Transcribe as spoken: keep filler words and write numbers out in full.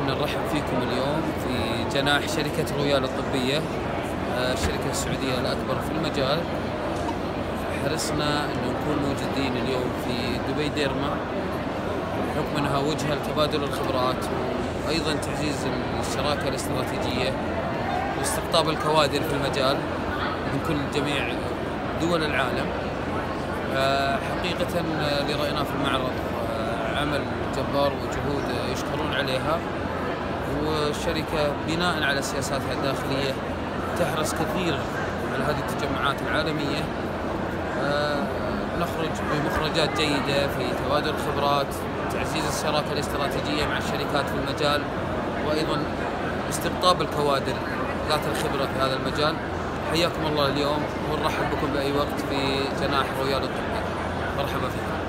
احنا نرحب فيكم اليوم في جناح شركة رويال الطبية، الشركة السعودية الأكبر في المجال. حرصنا أن نكون موجودين اليوم في دبي ديرما بحكم أنها وجهة لتبادل الخبرات وأيضا تعزيز الشراكة الاستراتيجية واستقطاب الكوادر في المجال من كل جميع دول العالم. حقيقة اللي رأيناه في المعرض عمل جبار وجهود يشكرون عليها، والشركة بناء على سياساتها الداخلية تحرص كثير على هذه التجمعات العالمية. نخرج بمخرجات جيدة في تبادل الخبرات، تعزيز الشراكة الاستراتيجية مع الشركات في المجال، وأيضا استقطاب الكوادر ذات الخبرة في هذا المجال. حياكم الله اليوم ونرحب بكم بأي وقت في جناح رويال الطبي. مرحبا فيكم.